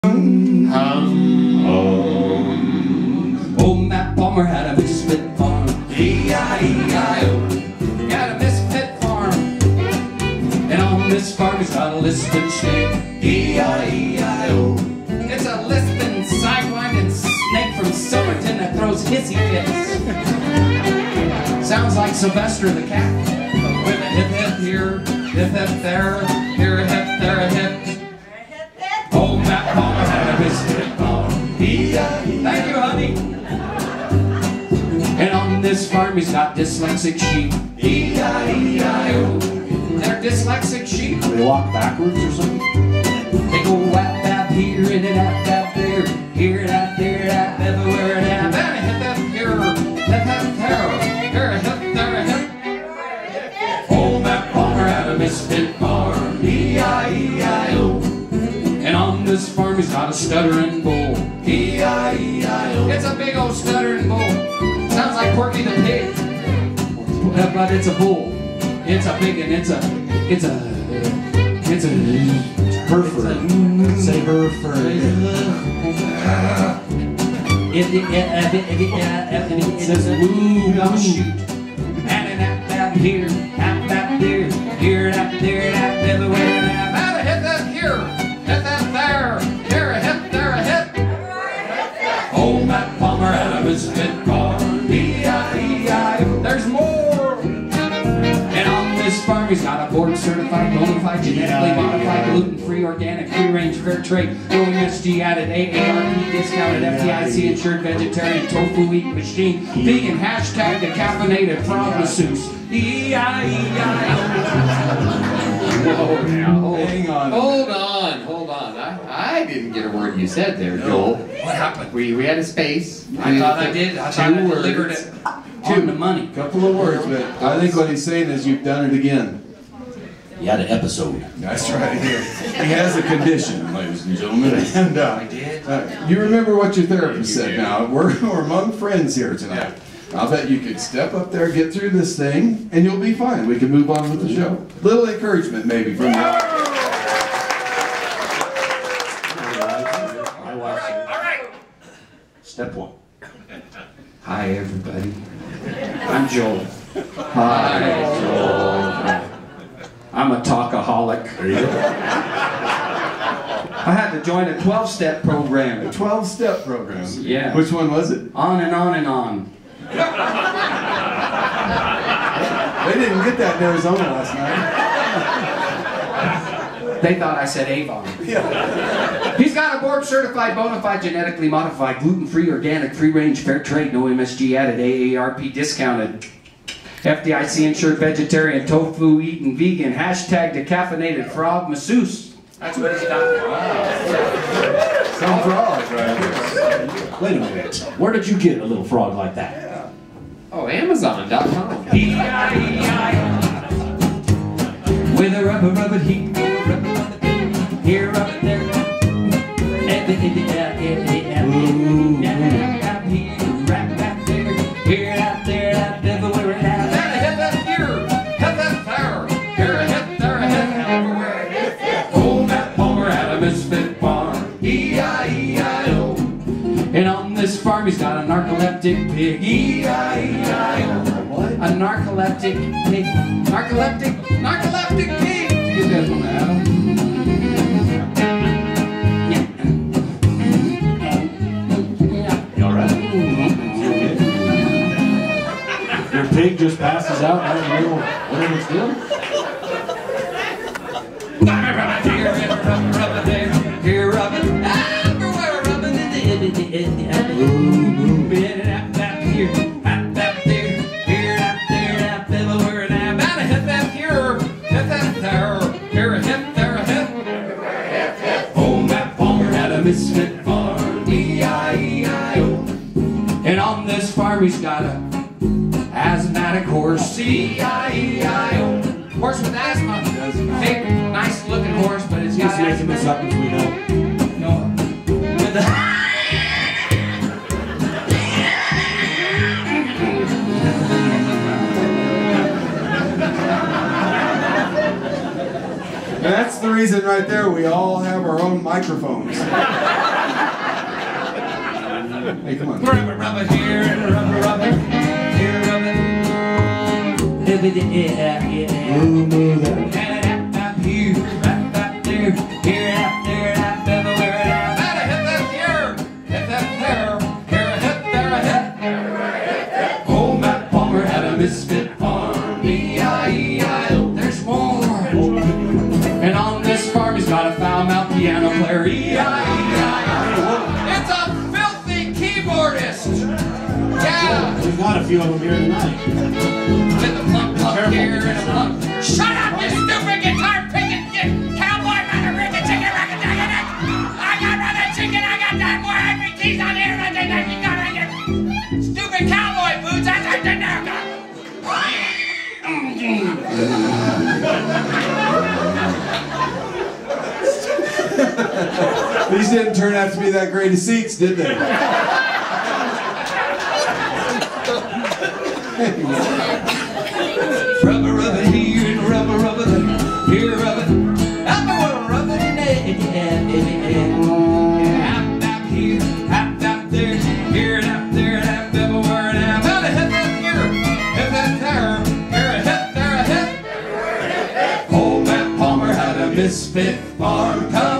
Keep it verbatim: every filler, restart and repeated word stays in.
Hum, hum. Old Matt Palmer had a misfit farm. E I E I O. He had a misfit farm. And on this farm he's got a lisping snake. E I E I O. It's a lisping, sidewinding snake from Silverton that throws hissy fits. Sounds like Sylvester the cat. With a hip hip here, hip hip there, here a hip, there a hip. Old Matt Palmer had a biscuit farm. E I E I O. Thank you, honey. And on this farm he's got dyslexic sheep. E I E I O. They're dyslexic sheep. Do they walk backwards or something? They go whap bap here and then whap bap there, here and that, there and that, everywhere and that. And a hip hip here, hip hip there, here a hip, there a hip. Old Matt Palmer had a misfit farm. E I E I O. And on this farm he's got a stuttering bull. E I E I O. It's a big old stuttering bull. Sounds like Porky the Pig. But it's a bull. It's a big and it's a, it's a, it's a, Hereford. Say Hereford. It says woo, I'll shoot. And an ap bap here, ap bap there, here and ap there and ap everywhere and ap. And a hit that here, hit that there, here a hit, there a hit. Old Matt Palmer had a misfit farm. E I E I O. There's more. And on this farm he's got a board certified, bona fide, genetically modified, gluten-free, organic, free-range, fair trade, no M S G added, A A R P discounted, F D I C insured, vegetarian, tofu eating machine, vegan, hashtag decaffeinated, frog masseuse. E I E I O. Whoa, now, hold, Hang on. hold on, hold on. I, I didn't get a word you said there, Joel. What happened? We, we had a space. I thought I did. I thought I delivered it. On the money. Couple of words, but I think what he's saying is you've done it again. You had an episode. That's right. He has a condition, ladies and gentlemen. And uh, I did. Uh, you remember what your therapist said now. We're, we're among friends here tonight. I'll bet you could step up there, get through this thing, and you'll be fine. We can move on with the show. Little encouragement maybe from you. I watched it. All right. Step one. Hi, everybody. I'm Joel. Hi, Joel. I'm a talkaholic. There you go. I had to join a twelve-step program. A twelve-step program. Yeah. Which one was it? On and on and on. They didn't get that in Arizona last night. They thought I said Avon. Yeah. He's got a board-certified, bona fide, genetically modified, gluten-free, organic, free-range, fair trade, no M S G added, A A R P discounted, F D I C insured, vegetarian, tofu eating, vegan, hashtag decaffeinated, frog masseuse. That's what he's done. Wow. Some frog, right? Wait a minute. Where did you get a little frog like that? Oh, Amazon dot com. E I E I O. With a rubber, rubber heat, rubber, rubber, here, rubber, there. Here, out there, out everywhere, and out. And a hip, hip, here, hip, hip, there. Here, a hip, there, a hip, everywhere. Old Matt Palmer had a misfit farm. E I E I O. And on this farm he's got a narcoleptic pig. E I E I O. What? A narcoleptic pig. Narcoleptic, narcoleptic pig. You guys want to have him? You all right? Your pig just passes out and doesn't know what it's doing? Here, rubber, rubber, there. Here, rubber, everywhere, rubber, in the here, up, up there, here, up there, up everywhere, and I'm out a hip, up here, hip, up there, here, a hip, there, a hip. Old Matt Palmer had a misfit farm. E I E I O. And on this farm he's got a asthmatic horse. E I E I O. Horse with asthma. Big, nice looking horse, but it's got Just making this up as we know. No. With the And that's the reason in right there, we all have our own microphones. Hey, come on. Rubber, rubber here and rubber, rubber here, rubber. Yeah, yeah. Move, move that. And up, up here, up, up there, here, up there, up everywhere. And I'm gonna hit that here, hit that there, here a hit, there a hit. Old Matt Palmer had a misfit farm. E I E I O, there's more. And on this farm he's got a foul mouth piano player. E I E I O. It's a filthy keyboardist. Yeah. We've got a few of them here tonight. With a plump plump here and a plump. Shut up, you stupid guitar picking cowboy mother rigging chicken racket chicken. I got rather chicken, I got that more angry keys on here than that you got right there. Stupid cowboy boots, that's right there. These didn't turn out to be that great of seats, did they? Rubber, rubber here and rubber, rubber there. Here, rubber. Up the world, rubber in there. Yeah, up, up here, up, up there. Here and up there and up everywhere. And I'm gonna hit that here, hit that there. Here a hit, there a hit. Old Matt Palmer had a misfit farm.